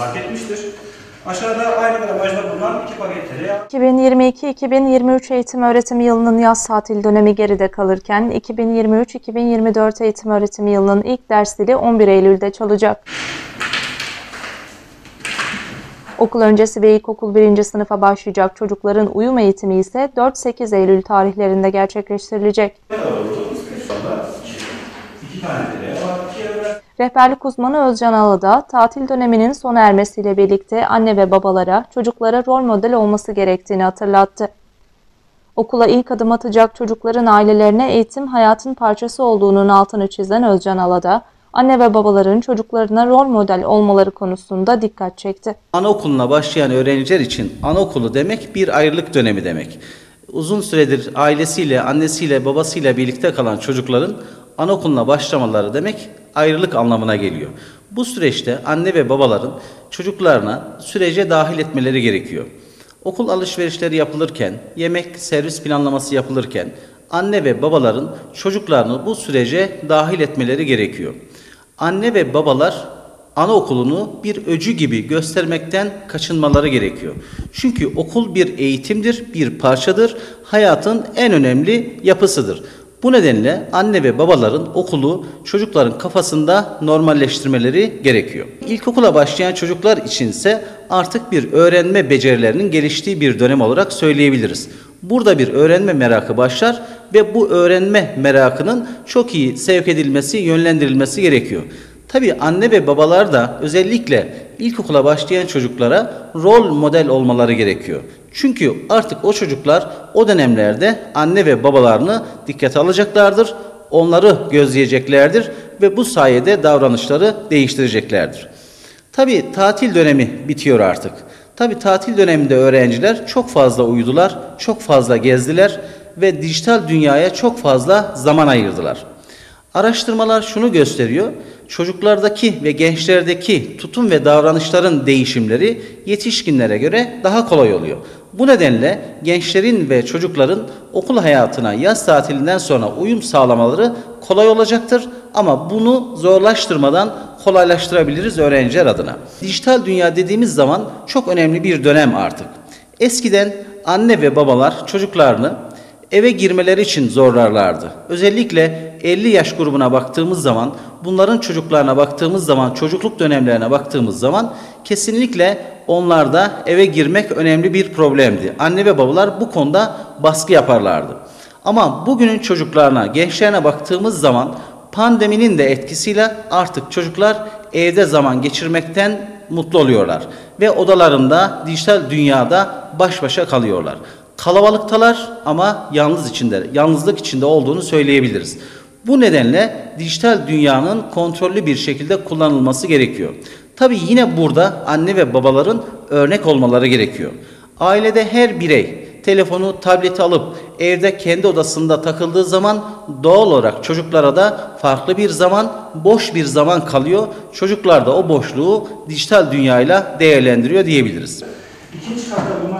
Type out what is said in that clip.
fark etmiştir. Aşağıda aynı gramajda bulunan 2 paket tereyağı. 2022-2023 eğitim öğretim yılının yaz tatil dönemi geride kalırken 2023-2024 eğitim öğretim yılının ilk ders dili 11 Eylül'de çalacak. Okul öncesi ve ilkokul 1. sınıfa başlayacak çocukların uyum eğitimi ise 4-8 Eylül tarihlerinde gerçekleştirilecek. Rehberlik uzmanı Özcan Alıda, tatil döneminin sona ermesiyle birlikte anne ve babalara, çocuklara rol model olması gerektiğini hatırlattı. Okula ilk adım atacak çocukların ailelerine eğitim hayatın parçası olduğunun altını çizen Özcan Alıda, anne ve babaların çocuklarına rol model olmaları konusunda dikkat çekti. Anaokuluna başlayan öğrenciler için anaokulu demek bir ayrılık dönemi demek. Uzun süredir ailesiyle, annesiyle, babasıyla birlikte kalan çocukların anaokuluna başlamaları demek ayrılık anlamına geliyor. Bu süreçte anne ve babaların çocuklarına sürece dahil etmeleri gerekiyor. Okul alışverişleri yapılırken, yemek servis planlaması yapılırken anne ve babaların çocuklarını bu sürece dahil etmeleri gerekiyor. Anne ve babalar anaokulunu bir öcü gibi göstermekten kaçınmaları gerekiyor. Çünkü okul bir eğitimdir, bir parçadır, hayatın en önemli yapısıdır. Bu nedenle anne ve babaların okulu çocukların kafasında normalleştirmeleri gerekiyor. İlkokula başlayan çocuklar içinse artık bir öğrenme becerilerinin geliştiği bir dönem olarak söyleyebiliriz. Burada bir öğrenme merakı başlar ve bu öğrenme merakının çok iyi sevk edilmesi, yönlendirilmesi gerekiyor. Tabii anne ve babalar da özellikle ilkokula başlayan çocuklara rol model olmaları gerekiyor. Çünkü artık o çocuklar o dönemlerde anne ve babalarını dikkate alacaklardır, onları gözleyeceklerdir ve bu sayede davranışları değiştireceklerdir. Tabii tatil dönemi bitiyor artık. Tabii tatil döneminde öğrenciler çok fazla uyudular, çok fazla gezdiler ve dijital dünyaya çok fazla zaman ayırdılar. Araştırmalar şunu gösteriyor, çocuklardaki ve gençlerdeki tutum ve davranışların değişimleri yetişkinlere göre daha kolay oluyor. Bu nedenle gençlerin ve çocukların okul hayatına yaz tatilinden sonra uyum sağlamaları kolay olacaktır ama bunu zorlaştırmadan kolaylaştırabiliriz öğrenciler adına. Dijital dünya dediğimiz zaman çok önemli bir dönem artık. Eskiden anne ve babalar çocuklarını eve girmeleri için zorlarlardı. Özellikle 50 yaş grubuna baktığımız zaman, bunların çocuklarına baktığımız zaman, çocukluk dönemlerine baktığımız zaman kesinlikle onlarda eve girmek önemli bir problemdi. Anne ve babalar bu konuda baskı yaparlardı. Ama bugünün çocuklarına, gençlerine baktığımız zaman pandeminin de etkisiyle artık çocuklar evde zaman geçirmekten mutlu oluyorlar ve odalarında, dijital dünyada baş başa kalıyorlar. Kalabalıktalar ama yalnızlık içinde olduğunu söyleyebiliriz. Bu nedenle dijital dünyanın kontrollü bir şekilde kullanılması gerekiyor. Tabii yine burada anne ve babaların örnek olmaları gerekiyor. Ailede her birey telefonu, tableti alıp evde kendi odasında takıldığı zaman doğal olarak çocuklara da farklı bir zaman, boş bir zaman kalıyor. Çocuklar da o boşluğu dijital dünyayla değerlendiriyor diyebiliriz. İkinci katta